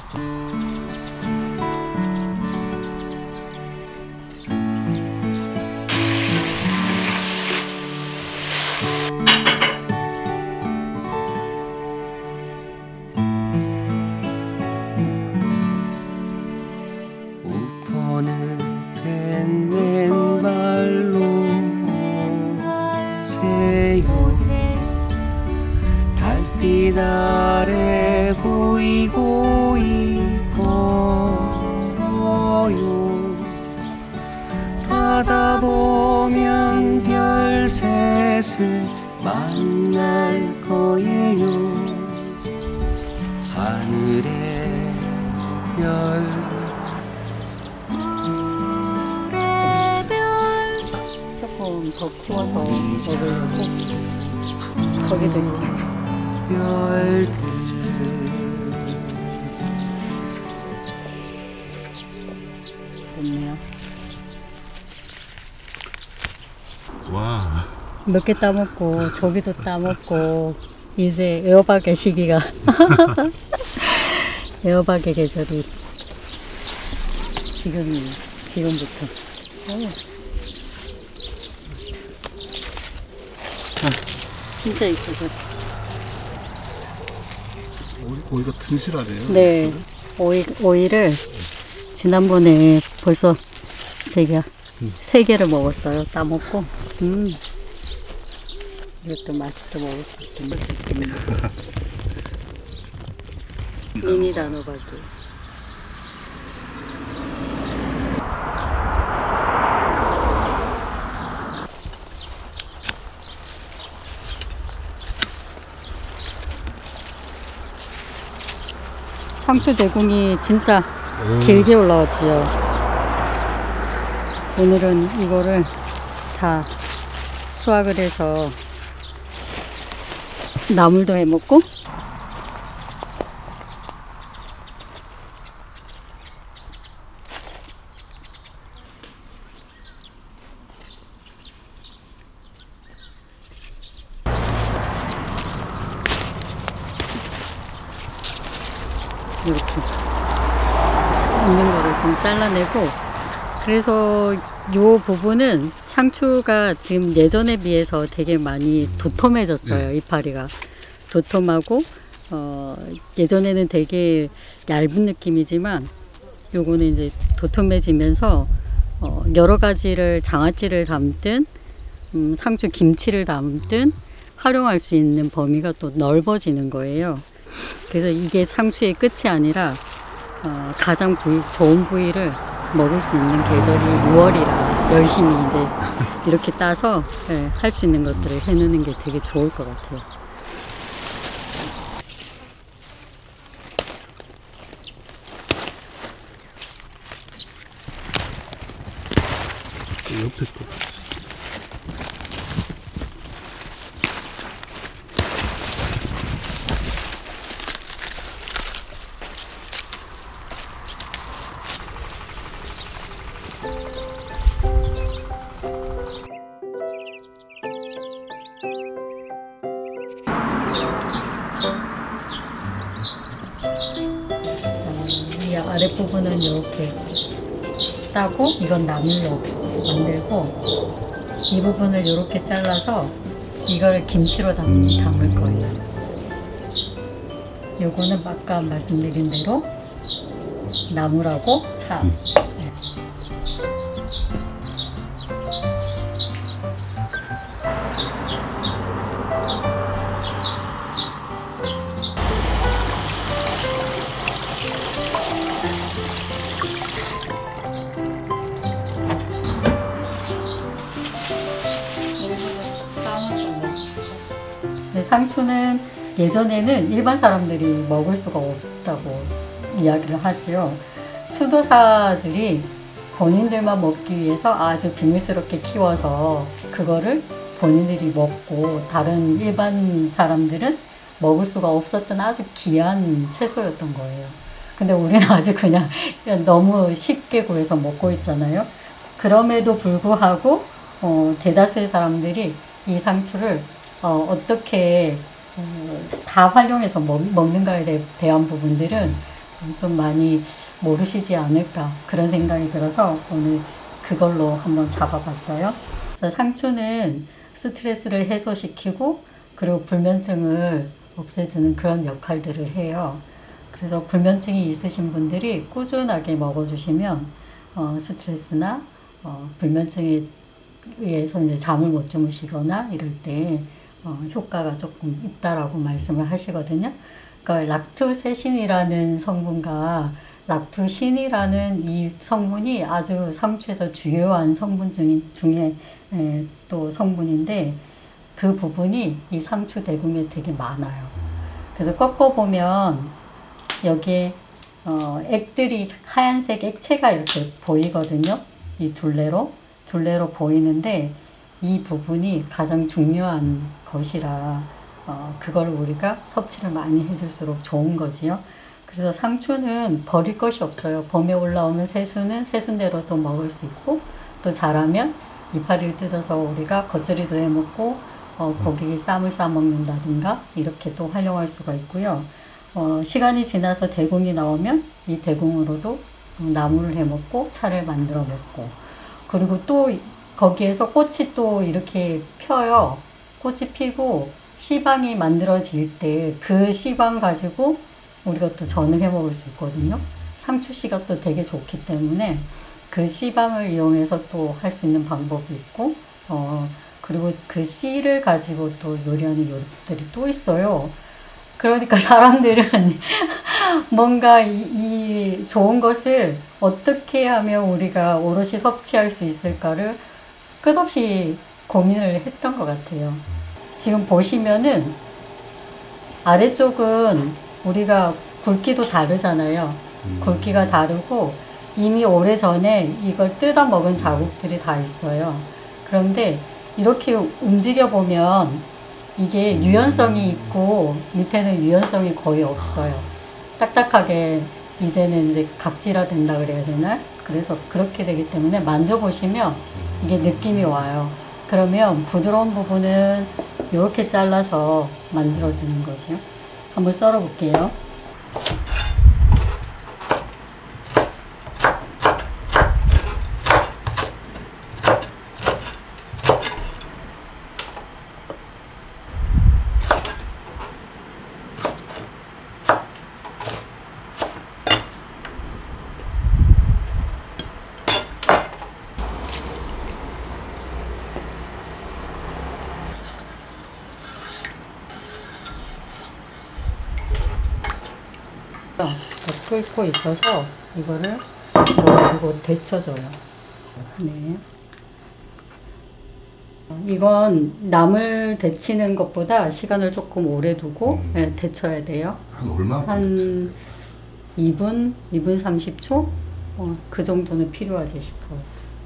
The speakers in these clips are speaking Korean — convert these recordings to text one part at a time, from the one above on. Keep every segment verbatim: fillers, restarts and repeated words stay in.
달빛 아래 고이고이 걸어요. 가다 보면 별셋을 만날 거예요. 하늘의 별 조금 더 키워서 먹으려고. 거기도 있잖아. 별들 좋네요. 와. 몇 개 따먹고 저기도 따먹고 이제 애호박의 시기가 애호박의 계절이 지금 지금부터. 오. 아, 진짜 이쁘죠. 오이가 튼실하네요. 네, 오이, 오이를 지난번에 벌써 제가 음. 세 개를 먹었어요. 따먹고. 음. 이것도 맛있게 먹을 수 있겠네. 미니 단호박이. 상추 대궁이 진짜 음. 길게 올라왔지요. 오늘은 이거를 다 수확을 해서 나물도 해 먹고 이렇게 있는 거를 좀 잘라내고, 그래서 요 부분은 상추가 지금 예전에 비해서 되게 많이 도톰해졌어요. 네. 이파리가 도톰하고 어, 예전에는 되게 얇은 느낌이지만 요거는 이제 도톰해지면서 어, 여러 가지를 장아찌를 담든 음, 상추 김치를 담든 활용할 수 있는 범위가 또 넓어지는 거예요. 그래서 이게 상추의 끝이 아니라 어, 가장 부위, 좋은 부위를 먹을 수 있는 계절이 유월이라 열심히 이제 이렇게 따서 네, 할 수 있는 것들을 해놓는 게 되게 좋을 것 같아요. 옆에 또 이 아랫부분은 이렇게 따고 이건 나물로 만들고, 이 부분을 이렇게 잘라서 이거를 김치로 담, 담을 거예요. 요거는 아까 말씀드린 대로 나물하고 차. 음. 네. 상추는 예전에는 일반 사람들이 먹을 수가 없었다고 이야기를 하지요. 수도사들이 본인들만 먹기 위해서 아주 비밀스럽게 키워서 그거를 본인들이 먹고 다른 일반 사람들은 먹을 수가 없었던 아주 귀한 채소였던 거예요. 근데 우리는 아주 그냥 너무 쉽게 구해서 먹고 있잖아요. 그럼에도 불구하고 어, 대다수의 사람들이 이 상추를 어, 어떻게 어, 다 활용해서 먹, 먹는가에 대, 대한 부분들은 좀 많이 모르시지 않을까 그런 생각이 들어서 오늘 그걸로 한번 잡아봤어요. 상추는 스트레스를 해소시키고 그리고 불면증을 없애주는 그런 역할들을 해요. 그래서 불면증이 있으신 분들이 꾸준하게 먹어주시면 어, 스트레스나 어, 불면증에 의해서 이제 잠을 못 주무시거나 이럴 때 어, 효과가 조금 있다라고 말씀을 하시거든요. 그러니까 락투세신이라는 성분과 락투신이라는 이 성분이 아주 상추에서 주요한 성분 중, 중에 에, 또 성분인데 그 부분이 이 상추 대궁에 되게 많아요. 그래서 꺾어보면 여기에 어, 액들이 하얀색 액체가 이렇게 보이거든요. 이 둘레로 둘레로 보이는데 이 부분이 가장 중요한 것이라 어, 그걸 우리가 섭취를 많이 해줄수록 좋은 거지요. 그래서 상추는 버릴 것이 없어요. 봄에 올라오는 새순은 새순대로 또 먹을 수 있고 또 자라면 이파리를 뜯어서 우리가 겉절이도 해 먹고 어, 고기 쌈을 싸 먹는다든가 이렇게 또 활용할 수가 있고요. 어, 시간이 지나서 대궁이 나오면 이 대궁으로도 나물을 해 먹고 차를 만들어 먹고 그리고 또 거기에서 꽃이 또 이렇게 펴요. 꽃이 피고 씨방이 만들어질 때 그 씨방 가지고 우리가 또 전을 해 먹을 수 있거든요. 상추씨가 또 되게 좋기 때문에 그 씨방을 이용해서 또 할 수 있는 방법이 있고 어, 그리고 그 씨를 가지고 또 요리하는 요리들이 또 있어요. 그러니까 사람들은 뭔가 이, 이 좋은 것을 어떻게 하면 우리가 오롯이 섭취할 수 있을까를 끝없이 고민을 했던 것 같아요. 지금 보시면은 아래쪽은 우리가 굵기도 다르잖아요. 굵기가 다르고 이미 오래전에 이걸 뜯어 먹은 자국들이 다 있어요. 그런데 이렇게 움직여 보면 이게 유연성이 있고 밑에는 유연성이 거의 없어요. 딱딱하게 이제는 이제 각질화 된다 그래야 되나? 그래서 그렇게 되기 때문에 만져보시면 이게 느낌이 와요. 그러면 부드러운 부분은 이렇게 잘라서 만들어주는 거죠. 한번 썰어 볼게요. 끓고 있어서 이거를 넣어주고 데쳐줘요. 네. 이건 남을 데치는 것보다 시간을 조금 오래 두고 음. 네, 데쳐야 돼요. 한 얼마? 한 이 분, 이 분 삼십 초? 어, 그 정도는 필요하지 싶어요.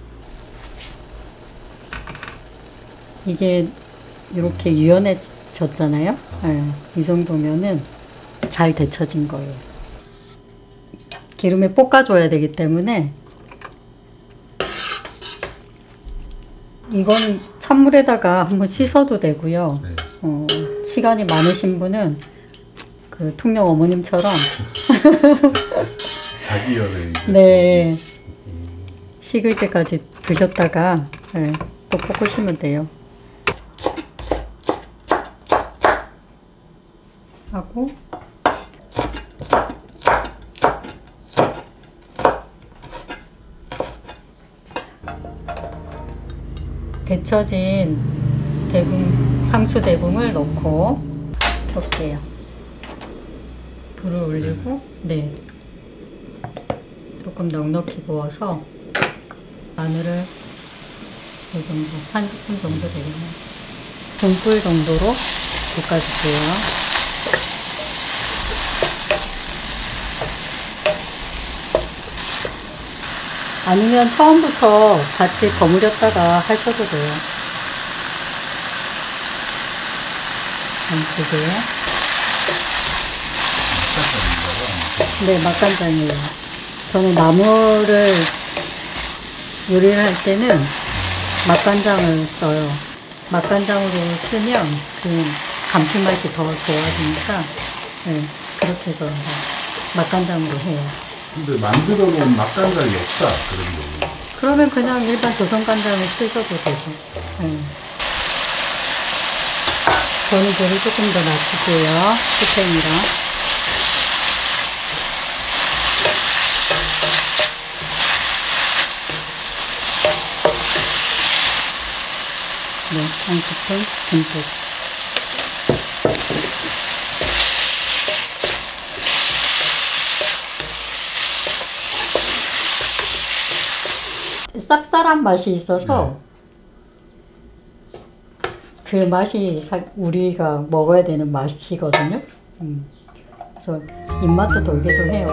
이게 이렇게 음. 유연해졌잖아요. 네, 이 정도면은 잘 데쳐진 거예요. 기름에 볶아줘야 되기 때문에 이건 찬물에다가 한번 씻어도 되고요. 네. 어, 시간이 많으신 분은 그 통영 어머님처럼 자기 연애 네 식을 때까지 두셨다가 네, 또 볶으시면 돼요. 하고 데쳐진 대궁, 상추 대궁을 넣고 켤게요. 불을 올리고 네 조금 넉넉히 구워서 마늘을 이 정도, 한 스푼 정도 되겠네요. 중불 정도로 볶아주세요. 아니면 처음부터 같이 버무렸다가 하셔도 돼요. 한 두 개. 네, 맛간장이에요. 저는 나물을 요리를 할 때는 맛간장을 써요. 맛간장으로 쓰면 그 감칠맛이 더 좋아지니까 네, 그렇게 해서 맛간장으로 해요. 근데 만들어 놓은 맛간장이 없다 그런 경우. 그러면 그냥 일반 조선간장을 쓰셔도 되죠. 네. 저는 불을 조금 더 낮출게요. 스팸이랑. 네, 한 스푼 듬뿍. 쌉쌀한 맛이 있어서 그 맛이 사, 우리가 먹어야 되는 맛이거든요. 음. 그래서 입맛도 돌기도 해요.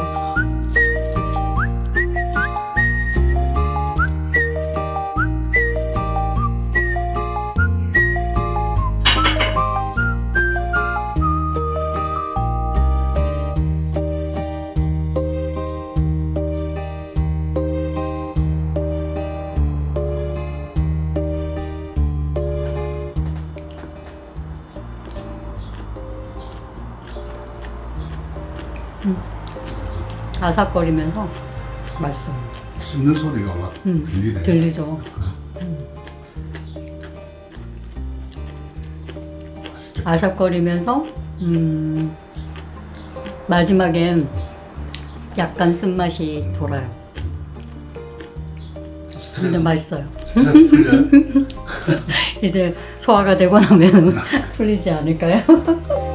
음. 아삭거리면서 맛있어요. 씹는 소리가 막 음, 들리네. 들리죠. 음. 아삭거리면서 음, 마지막엔 약간 쓴맛이 돌아요. 스트레스, 근데 맛있어요. 스트레스 풀려요? 이제 소화가 되고 나면 풀리지 않을까요?